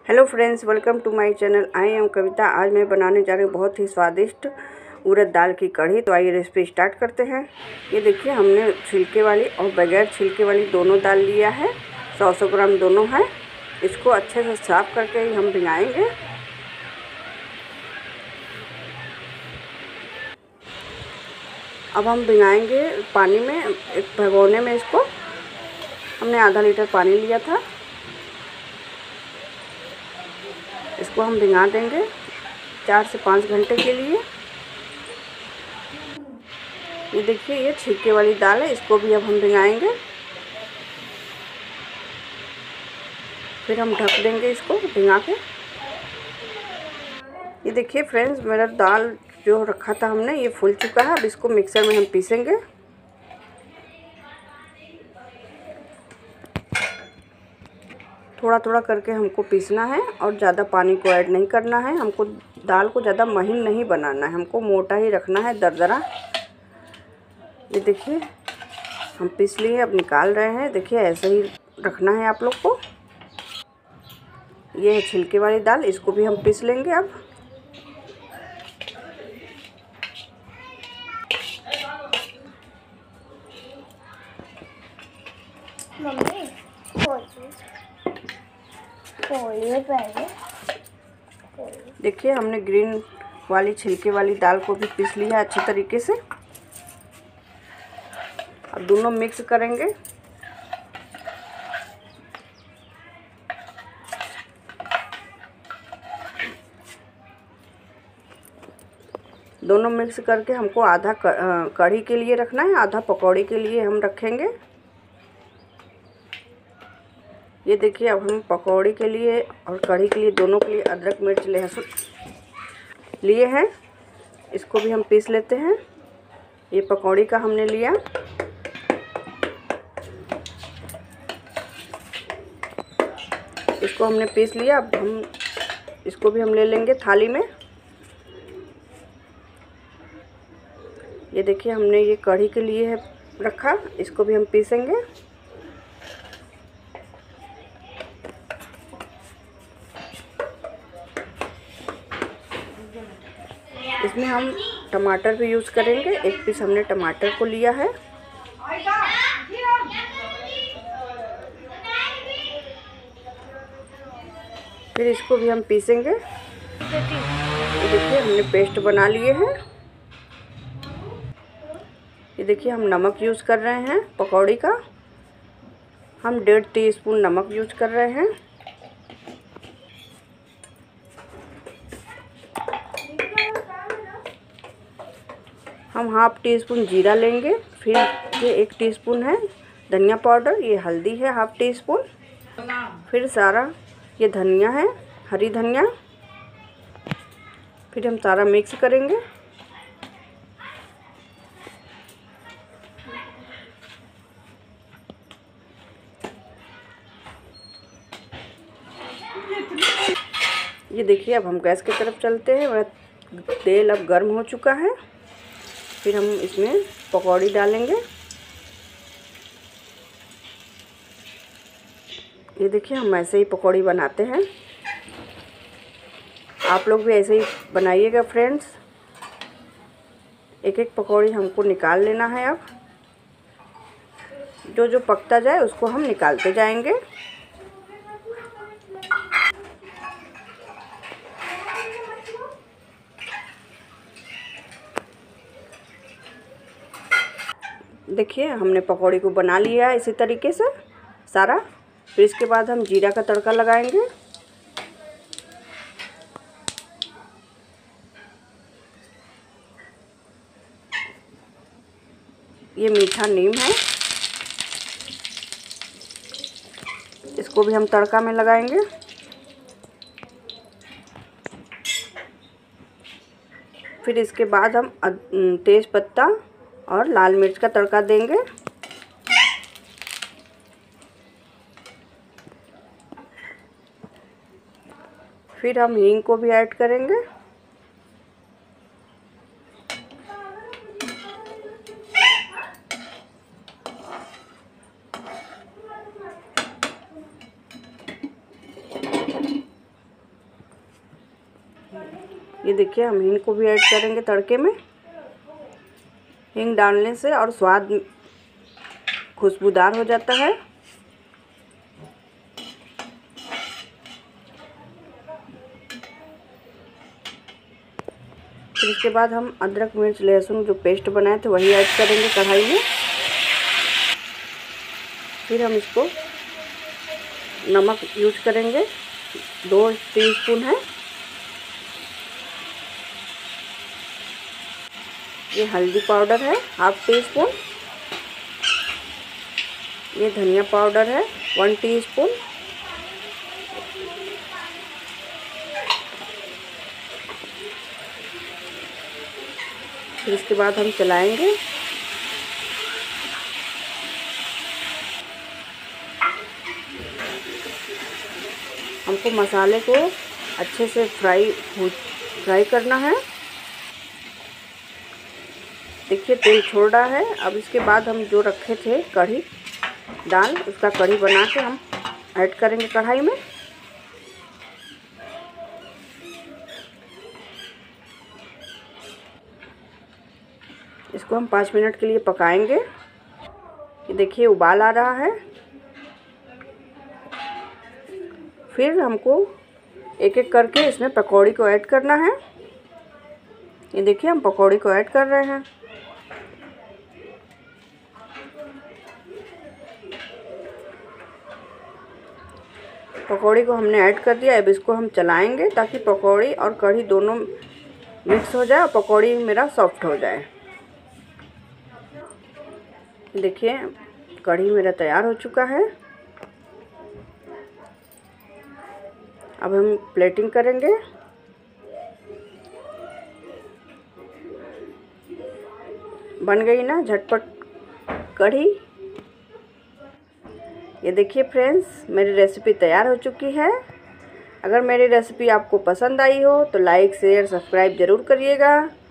Hello friends, welcome to my channel. I am Kavita. आज मैं बनाने जा रही हूँ बहुत ही स्वादिष्ट उड़द दाल की कढ़ी। तो आइए रेसिपी स्टार्ट करते हैं। ये देखिए, हमने छिलके वाली और बगैर छिलके वाली दोनों दाल लिया है। 100 ग्राम दोनों है। इसको अच्छे से साफ करके ही हम भिगाएंगे। अब हम भिगाएंगे पानी में। एक भगोने में इसको हमने आधा लीटर पानी लिया था। इसको हम भिगा देंगे 4 से 5 घंटे के लिए। ये देखिए, ये छिलके वाली दाल है। इसको भी अब हम भिगाएंगे। फिर हम ढक देंगे इसको भिगा के। ये देखिए फ्रेंड्स, मेरा दाल जो रखा था हमने, ये फूल चुका है। अब इसको मिक्सर में हम पीसेंगे। थोड़ा थोड़ा करके हमको पीसना है और ज़्यादा पानी को ऐड नहीं करना है। हमको दाल को ज़्यादा महीन नहीं बनाना है, हमको मोटा ही रखना है, दरदरा। ये देखिए, हम पीस लिए, अब निकाल रहे हैं। देखिए, ऐसे ही रखना है आप लोग को। ये है छिलके वाली दाल, इसको भी हम पीस लेंगे अब। देखिए, हमने ग्रीन वाली छिलके वाली दाल को भी पीस लिया है अच्छी तरीके से। अब दोनों मिक्स करेंगे। दोनों मिक्स करके हमको आधा कढ़ी के लिए रखना है, आधा पकौड़ी के लिए हम रखेंगे। ये देखिए, अब हम पकौड़ी के लिए और कढ़ी के लिए, दोनों के लिए अदरक मिर्च लहसुन लिए हैं। इसको भी हम पीस लेते हैं। ये पकौड़ी का हमने लिया। इसको हमने पीस लिया। अब हम इसको भी हम ले लेंगे थाली में। ये देखिए, हमने ये कढ़ी के लिए है रखा। इसको भी हम पीसेंगे। इसमें हम टमाटर भी यूज़ करेंगे। एक पीस हमने टमाटर को लिया है। फिर इसको भी हम पीसेंगे। ये देखिए, हमने पेस्ट बना लिए हैं। ये देखिए, हम नमक यूज़ कर रहे हैं पकौड़ी का। हम 1.5 टीस्पून नमक यूज़ कर रहे हैं। हम 1/2 टीस्पून जीरा लेंगे। फिर ये 1 टीस्पून है धनिया पाउडर। ये हल्दी है 1/2 टीस्पून। फिर सारा ये धनिया है, हरी धनिया। फिर हम सारा मिक्स करेंगे। ये देखिए, अब हम गैस की तरफ चलते हैं। मेरा तेल अब गर्म हो चुका है। फिर हम इसमें पकौड़ी डालेंगे। ये देखिए, हम ऐसे ही पकौड़ी बनाते हैं। आप लोग भी ऐसे ही बनाइएगा फ्रेंड्स। एक एक पकौड़ी हमको निकाल लेना है। अब जो जो पकता जाए उसको हम निकालते जाएंगे। देखिए, हमने पकौड़ी को बना लिया है इसी तरीके से सारा। फिर इसके बाद हम जीरा का तड़का लगाएंगे। ये मीठा नीम है, इसको भी हम तड़का में लगाएंगे। फिर इसके बाद हम तेज पत्ता और लाल मिर्च का तड़का देंगे। फिर हम हींग को भी ऐड करेंगे। ये देखिए हम हींग को भी ऐड करेंगे तड़के में। हींग डालने से और स्वाद खुशबूदार हो जाता है। फिर इसके बाद हम अदरक मिर्च लहसुन जो पेस्ट बनाए थे वही ऐड करेंगे कढ़ाई में। फिर हम इसको नमक यूज करेंगे, 2 टीस्पून है। ये हल्दी पाउडर है 1/2 टीस्पून। ये धनिया पाउडर है 1 टीस्पून। फिर इसके बाद हम चलाएंगे। हमको मसाले को अच्छे से फ्राई करना है। देखिए तेल छोड़ रहा है। अब इसके बाद हम जो रखे थे कढ़ी दाल, उसका कढ़ी बना के हम ऐड करेंगे कढ़ाई में। इसको हम 5 मिनट के लिए पकाएंगे। ये देखिए उबाल आ रहा है। फिर हमको एक एक करके इसमें पकौड़ी को ऐड करना है। ये देखिए हम पकौड़ी को ऐड कर रहे हैं। पकौड़ी को हमने ऐड कर दिया। अब इसको हम चलाएंगे ताकि पकौड़ी और कढ़ी दोनों मिक्स हो जाए और पकौड़ी मेरा सॉफ्ट हो जाए। देखिए कढ़ी मेरा तैयार हो चुका है। अब हम प्लेटिंग करेंगे। बन गई ना झटपट कढ़ी। ये देखिए फ्रेंड्स मेरी रेसिपी तैयार हो चुकी है। अगर मेरी रेसिपी आपको पसंद आई हो तो लाइक शेयर सब्सक्राइब ज़रूर करिएगा।